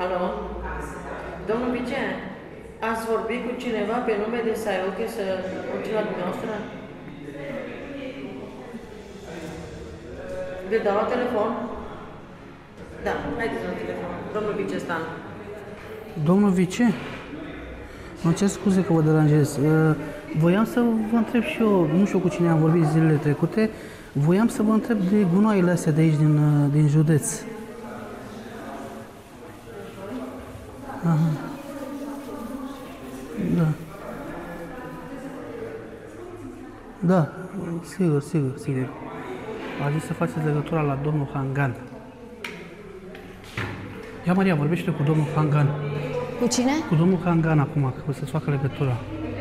Alo? Domnul Vice, ați vorbit cu cineva pe nume de Saioche să urce la dumneavoastră? Le dau la telefon? Da, haideți la telefon. Domnul Vice Stan. Domnul Vice? Mă cer scuze că vă deranjez. Voiam să vă întreb și eu, nu știu cu cine am vorbit zilele trecute, voiam să vă întreb de gunoaiele astea de aici, din județ. Aha. Da. Da, sigur. A zis să faceți legătura la domnul Hangan. Ia, Maria, vorbește cu domnul Hangan. Cu cine? Cu domnul Hangan acum, că o să-ți facă legătura.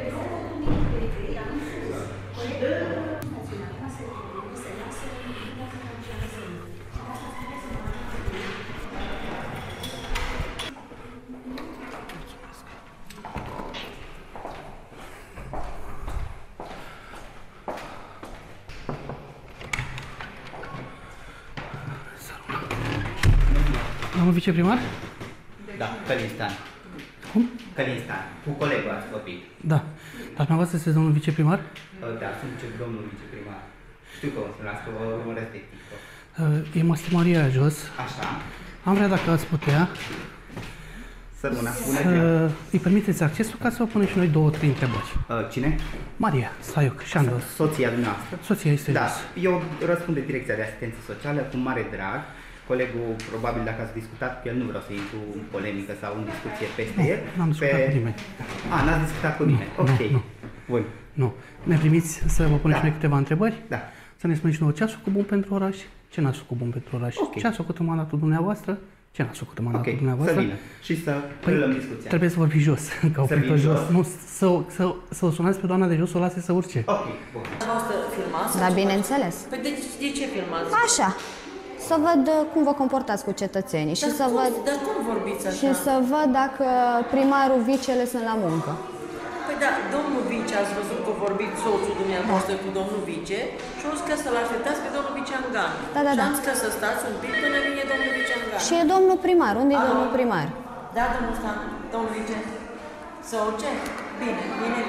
Domnul viceprimar? Da, Călinstan. Cum? Călinstan. Cu colegul ați vorbit. Da. Dar dumneavoastră sunteți domnul viceprimar? Da, sunt domnul viceprimar. Știu că o să las, că vă urmăresc de TikTok. E măslimăria jos. Așa. Am vrea, dacă ați putea, să îi permiteți accesul ca să vă punem și noi 2-3 întrebări. Cine? Maria Saioc, Șandor. Soția dumneavoastră? Soția este Da, jos. eu răspund de Direcția de Asistență Socială cu mare drag. Colegul, probabil dacă ați discutat cu el, nu vreau să intru în polemică sau în discuție peste el. N-am discutat cu nimeni. N-ați discutat cu nimeni. Ok. Bun. Nu. Ne primiți să vă punem și noi câteva întrebări? Da. Să ne spuneți nouă ce ați făcut bun pentru oraș, ce n-ați făcut bun pentru oraș, ce ați făcut în mandatul dumneavoastră, ce n-ați făcut în mandatul dumneavoastră. Să vină și să luăm discuția. Trebuie să vorbi jos, că au oprit-o jos. Nu, să o sunați pe doamna de jos, să o lase să urce. Ok, bun. Da, bineînțeles. Păi de ce filmați? Așa. Să văd cum vă comportați cu cetățenii și să văd... Dar cum vorbiți așa? Și să văd dacă primarul, vicele sunt la muncă. Păi da, domnul Vice, ați văzut că vorbit soțul dumneavoastră cu domnul Vice și au zis că să-l așteptați pe domnul Vice Angan. Da. Și am zis că să stați un pic până vine domnul Vice Angan. Și e domnul primar. Unde e domnul primar? Da, domnul Stan, domnul Vice. Să urce? Bine.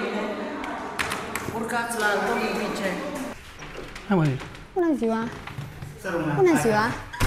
Urcați la domnul Vice. Hai, Maria. Bună ziua! Bună ziua!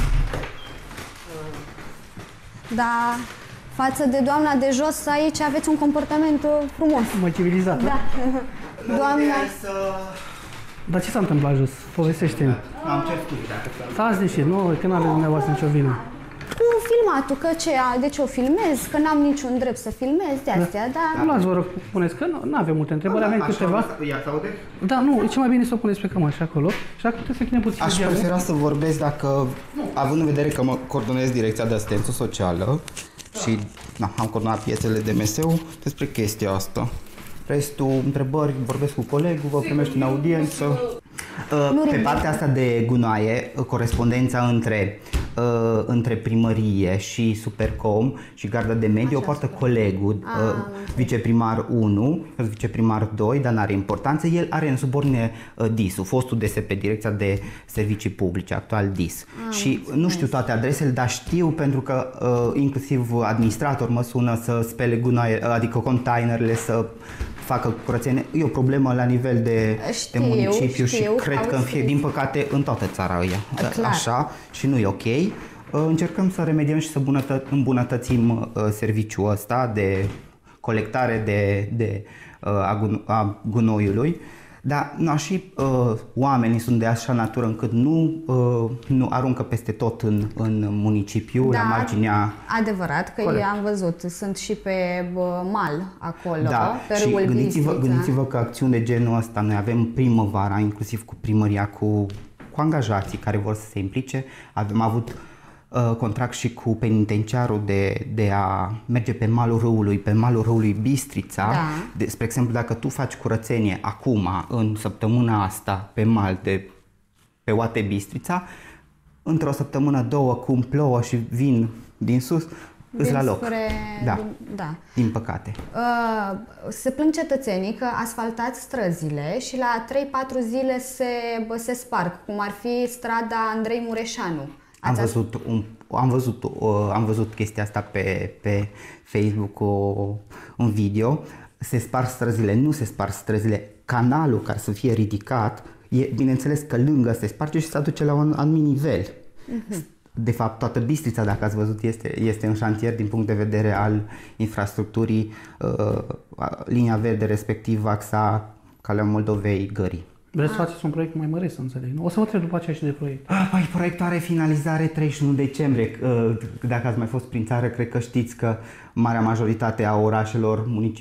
Da, față de doamna de jos, aici aveți un comportament frumos. Mai civilizat. Da. Doamna... Dar ce s-a întâmplat jos? Povestește-mi. Am cer scuze dacă stați niște, nu, că n-are dumneavoastră nicio vină. Nu, filmatul, că ce, de ce o filmez? Că n-am niciun drept să filmez de astea, da. Nu vă rog, puneți că nu avem multe întrebări, avem câteva. Ea se aude? Da, nu, e cel mai bine să o puneți pe cămașă acolo și dacă puteți să chinem puțin. Aș prefera să vorbesc dacă, având în vedere că mă coordonez Direcția de Asistență Socială și am coordonat piețele de MSU despre chestia asta. Restul întrebări, vorbesc cu colegul, vă primești în audiență. Pe partea asta de gunoaie, corespondența între primărie și Supercom și Garda de Mediu o poartă colegul, viceprimar 1, viceprimar 2, dar n-are importanță. El are în subordine DIS-ul, fostul DSP, Direcția de Servicii Publice, actual DIS. Și nu știu toate adresele, dar știu pentru că inclusiv administrator mă sună să spele gunoaie, adică containerele, să facă curățenie. E o problemă la nivel de municipiu și cred că din păcate în toată țara așa și nu e ok. Încercăm să remediem și să îmbunătățim serviciul ăsta de colectare a gunoiului. Dar și oamenii sunt de așa natură încât nu aruncă peste tot în municipiu, la marginea... Adevărat, că eu am văzut, sunt și pe mal acolo, pe și râul gândiți-vă că acțiuni de genul ăsta, noi avem primăvara, inclusiv cu primăria, cu angajații care vor să se implice, am avut contract și cu penitenciarul de a merge pe malul râului Bistrița. Spre exemplu, dacă tu faci curățenie acum, în săptămâna asta, pe mal pe Oate Bistrița, într-o săptămână, două, cum plouă și vin din sus, îți la loc. Din păcate. Se plâng cetățenii că asfaltați străzile și la 3-4 zile se sparg, cum ar fi strada Andrei Mureșanu. Am văzut chestia asta pe Facebook, un video. Se sparg străzile, nu se sparg străzile. Canalul, ca să fie ridicat, bineînțeles că lângă se sparge și se aduce la un anumit nivel. De fapt, toată Bistrița, dacă ați văzut, este în șantier din punct de vedere al infrastructurii, linia verde, respectiv axa Calea Moldovei, Gării. Vreți să faceți un proiect mai mare, să înțeleg, nu? O să vă întreb după aceea și de proiect. Păi, proiectul are finalizare 31 decembrie. Dacă ați mai fost prin țară, cred că știți că marea majoritate a orașelor,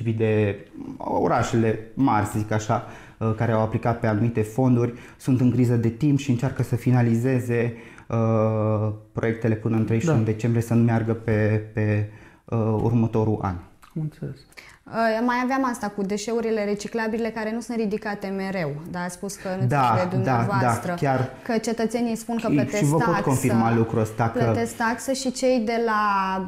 orașele mari, să zic așa, care au aplicat pe anumite fonduri, sunt în criză de timp și încearcă să finalizeze proiectele până în 31 decembrie, să nu meargă pe următorul an. Am înțeles. Mai aveam asta cu deșeurile reciclabile care nu sunt ridicate mereu, dar a spus că în țările dumneavoastră, chiar, că cetățenii spun că plătesc taxă. Și vă pot confirma lucrul ăsta. Plătesc taxă și cei de la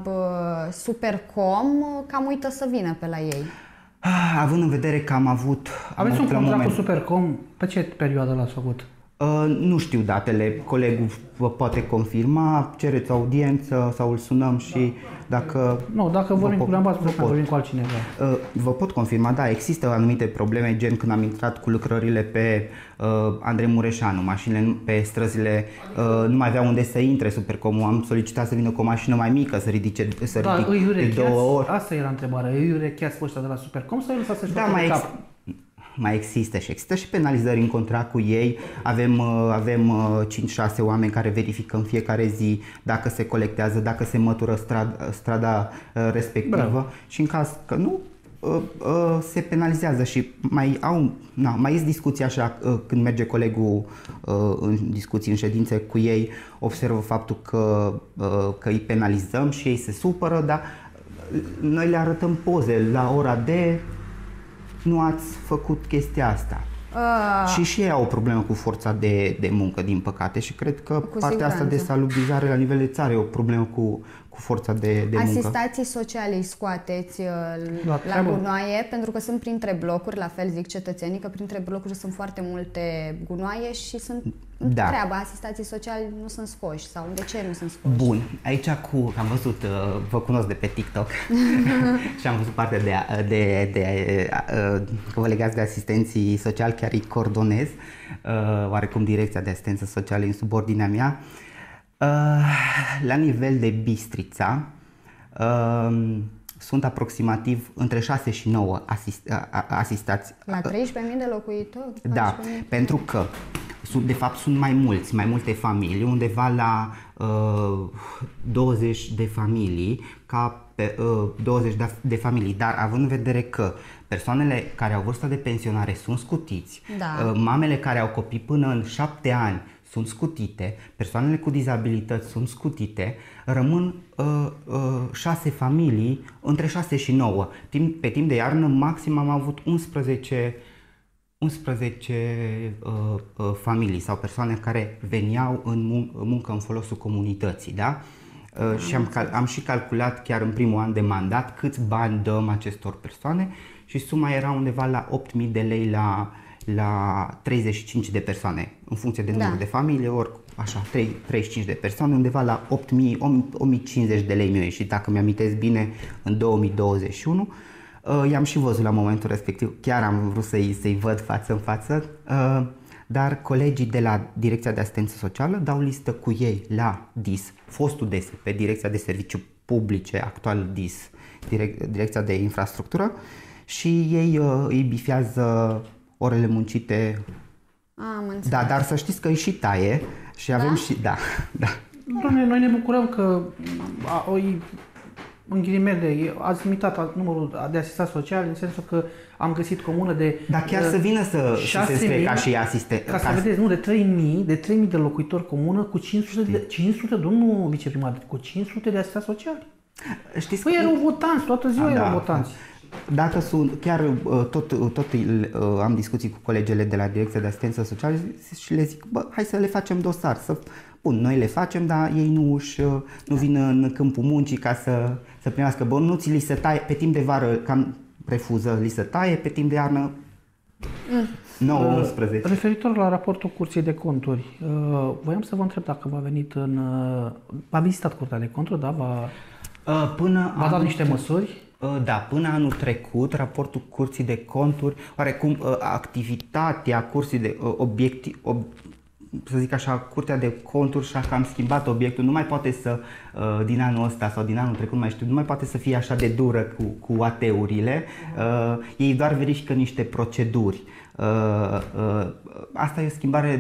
Supercom cam uită să vină pe la ei. Având în vedere că am avut... Aveți un contract cu Supercom? Pe ce perioadă l-ați făcut? Nu știu datele, colegul vă poate confirma, cereți audiență sau îl sunăm și dacă... Nu, dacă vorbim cu dumneavoastră, vorbim cu altcineva. Vă pot confirma, da, există anumite probleme, gen când am intrat cu lucrările pe Andrei Mureșanu, mașinile pe străzile, nu mai avea unde să intre Supercomul, am solicitat să vină cu o mașină mai mică, să ridice de 2 ori. Asta era întrebarea, îi urecheați pe ăștia de la Supercom sau îi lăsați să-și facă de cap? Mai există și penalizări în contract cu ei. Avem 5-6 oameni care verifică în fiecare zi dacă se colectează, dacă se mătură strada respectivă. Și în caz că nu, se penalizează și mai este discuții așa, când merge colegul în discuții, în ședințe cu ei, observă faptul că îi penalizăm și ei se supără, dar noi le arătăm poze la ora de... Nu ați făcut chestia asta. Și ei au o problemă cu forța de muncă, din păcate, și cred că partea asta de salubrizare la nivel de țară e o problemă cu forța de muncă. Asistații sociale îi scoateți la gunoaie, pentru că sunt printre blocuri, la fel zic cetățenii, că printre blocuri sunt foarte multe gunoaie și sunt treaba. Asistații sociali nu sunt scoși sau de ce nu sunt scoși? Bun, aici am văzut, vă cunosc de pe TikTok și am văzut partea că vă legați de asistenții sociali, chiar îi coordonez, oarecum direcția de asistență socială în subordinea mea. La nivel de Bistrița sunt aproximativ între 6 și 9 asistați. La 13.000 de locuitori? Da, pentru că de fapt sunt mai multe familii, undeva la 20 de familii, 20 de familii, dar având în vedere că persoanele care au vârstă de pensionare sunt scutiți, mamele care au copii până în 7 ani sunt scutite, persoanele cu dizabilități sunt scutite, rămân 6 familii, între 6 și 9. Pe timp de iarnă, maxim am avut 11 familii sau persoane care veneau în muncă în folosul comunității, da? Și am și calculat chiar în primul an de mandat câți bani dăm acestor persoane și suma era undeva la 8.000 de lei la 35 de persoane, în funcție de număr de familie, ori așa, 35 de persoane, undeva la 8.050 de lei mi-au ieșit, dacă mi-amintesc bine, în 2021. I-am și văzut la momentul respectiv, chiar am vrut să-i văd față în față, dar colegii de la Direcția de Asistență Socială dau listă cu ei la DIS, fostul DIS, pe Direcția de Servicii Publice, actual DIS, Direcția de Infrastructură, și ei îi bifează orele muncite. Da, dar să știți că îi și taie și avem și... Da. Doamne, noi ne bucurăm că în ghilimele, ați limitat numărul de asistați sociali, în sensul că am găsit comună de... Dar chiar să vină să se înscrie ca și asistent. Ca să vedeți, nu, de 3.000 de locuitori comună cu 500, domnul viceprimar, cu 500 de asistați sociali. Știți păi erau votanți, toată ziua erau votanți. Dacă sunt, chiar tot am discuții cu colegele de la Direcția de Asistență Socială și le zic, hai să le facem dosar. Bun, noi le facem, dar ei nu vin în câmpul muncii ca să primească bănuții, li se taie, pe timp de vară cam refuză, li se taie, pe timp de iarnă 9-11. Referitor la raportul Curții de Conturi, voiam să vă întreb dacă v-a vizitat Curtea de Conturi, da? V-a dat niște măsuri? Da, până anul trecut, raportul Curții de Conturi, oarecum activitatea Curții de să zic așa, Curtea de Conturi și-a cam schimbat obiectul, nu mai poate să, din anul ăsta sau din anul trecut, mai știu, nu mai poate să fie așa de dură cu AT-urile, ei doar verifică niște proceduri. Asta e o schimbare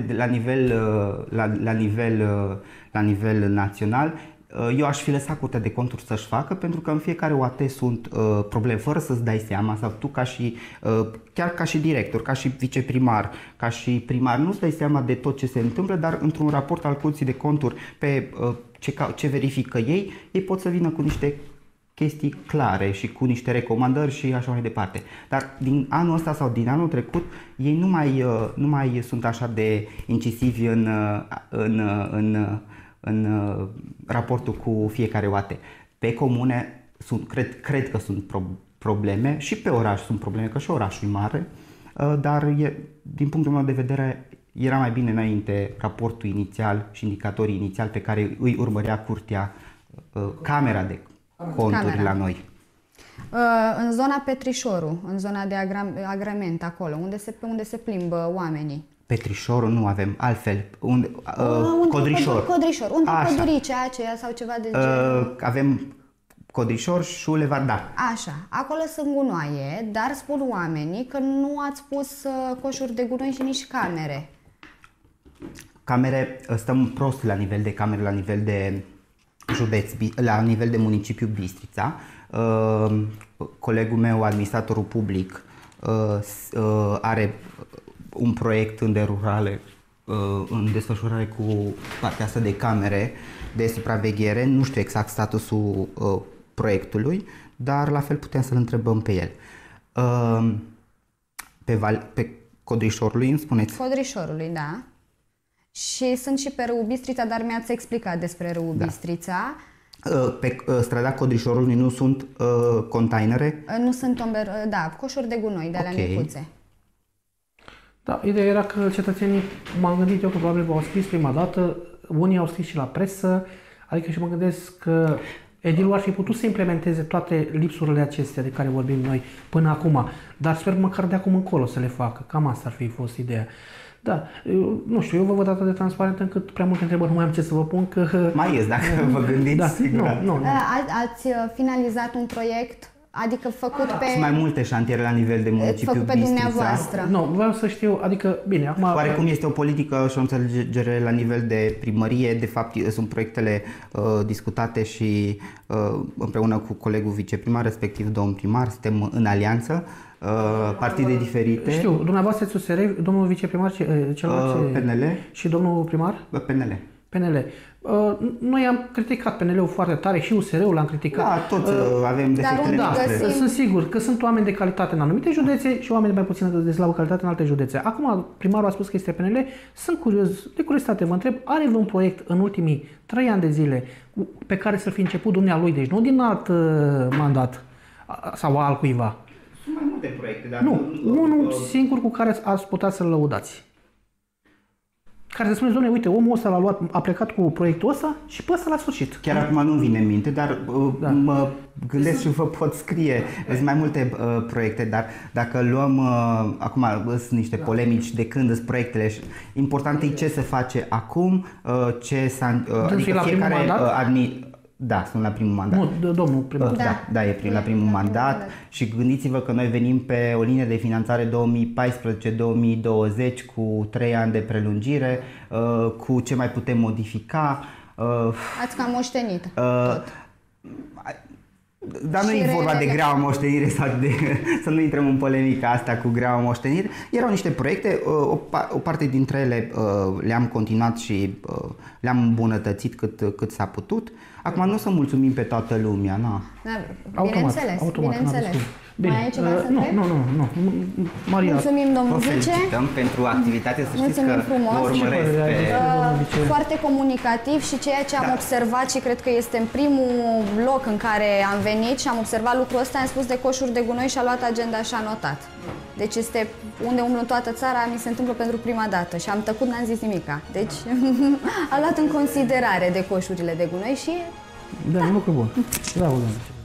la nivel național. Eu aș fi lăsat Curtea de Conturi să-și facă, pentru că în fiecare OAT sunt probleme, fără să-ți dai seama, sau tu chiar ca și director, ca și viceprimar, ca și primar, nu-ți dai seama de tot ce se întâmplă, dar într-un raport al Curții de Conturi pe ce verifică ei pot să vină cu niște chestii clare și cu niște recomandări și așa mai departe. Dar din anul ăsta sau din anul trecut, ei nu mai sunt așa de incisivi în raportul cu fiecare OAT. Pe comune cred că sunt probleme și pe oraș sunt probleme, că și orașul e mare, dar din punctul meu de vedere era mai bine înainte raportul inițial și indicatorii inițiali pe care îi urmărea Curtea, Camera de Conturi la noi. În zona Petrișoru, în zona de agrement acolo, unde se plimbă oamenii. Petrișorul nu avem, altfel, Codrișor. Codrișor, unde păduricea aceea sau ceva de genul? Avem Codrișor și Ulevard, da. Așa, acolo sunt gunoaie, dar spun oamenii că nu ați pus coșuri de gunoi și nici camere. Camere, stăm prost la nivel de camere, la nivel de județ, la nivel de municipiu Bistrița. Colegul meu, administratorul public, are un proiect în derulare, în desfășurare cu partea asta de camere de supraveghere. Nu știu exact statusul proiectului, dar la fel putem să-l întrebăm pe el. Pe Codrișorului, îmi spuneți? Codrișorului, da. Și sunt și pe Râul Bistrița, dar mi-ați explicat despre Râul Bistrița. Pe strada Codrișorului nu sunt containere? Nu sunt coșuri de gunoi de alea micuțe. Da, ideea era că cetățenii, m-am gândit eu că probabil v-au scris prima dată, unii au scris și la presă, adică și mă gândesc că edilul ar fi putut să implementeze toate lipsurile acestea de care vorbim noi până acum, dar sper măcar de acum încolo să le facă, cam asta ar fi fost ideea. Da, nu știu, eu vă văd atât de transparent încât prea multe întrebări nu mai am ce să vă pun, că... Mai ies, dacă vă gândiți, da, sigur. Nu. Ați finalizat un proiect, adică făcut pe... Sunt mai multe șantiere la nivel de municipiu Bistrița. Făcut pe dumneavoastră. Nu, vreau să știu, adică, bine, acum... Oarecum este o politică și o înțelegere la nivel de primărie, de fapt sunt proiectele discutate și împreună cu colegul viceprimar, respectiv domnul primar, suntem în alianță, partide diferite. Știu, dumneavoastră USR, domnul viceprimar, celălalt PNL și domnul primar? PNL. Noi am criticat PNL-ul foarte tare și USR-ul l-am criticat. Da, toți avem defectele noastre. Sunt sigur că sunt oameni de calitate în anumite județe și oameni de mai puțină de slabă calitate în alte județe. Acum primarul a spus că este PNL. Sunt curios, de curiozitate vă întreb, are vreun proiect în ultimii 3 ani de zile pe care să fi început dumnealui, deci nu din alt mandat sau al cuiva? Sunt mai multe proiecte, dar unul singur cu care ați putea să-l lăudați. Care să spuneți, dom'le, uite, omul ăsta a plecat cu proiectul ăsta și pe ăsta la sfârșit. Chiar acum nu vine în minte, dar mă gândesc și vă pot scrie. Sunt mai multe proiecte, dar dacă luăm, acum sunt niște polemici de când sunt proiectele. Important e ce se face acum, ce s-a... Adică fiecare Da, sunt la primul mandat. Nu, domnul primar. Da, e la primul mandat și gândiți-vă că noi venim pe o linie de finanțare 2014-2020 cu 3 ani de prelungire, cu ce mai putem modifica. Ați cam moștenit. Dar nu e vorba de greaua moștenire sau să nu intrăm în polemica asta cu greaua moștenire. Erau niște proiecte, o parte dintre ele le-am continuat și le-am îmbunătățit cât s-a putut. Acum nu o să mulțumim pe toată lumea, na. Bineînțeles. Bine. Mai ai ceva să întreb? Nu. Maria. Mulțumim, domnul Vă vice. felicităm pentru activitate, să știți Mulțumim că frumos. vă urmăresc pe... Foarte comunicativ și ceea ce am observat și cred că este în primul loc în care am venit și am observat lucrul ăsta, am spus de coșuri de gunoi și a luat agenda și a notat. Deci este unde umblă în toată țara, mi se întâmplă pentru prima dată și am tăcut, n-am zis nimica. Deci a luat în considerare de coșurile de gunoi și... Da, un lucru bun. Bravo, doamne.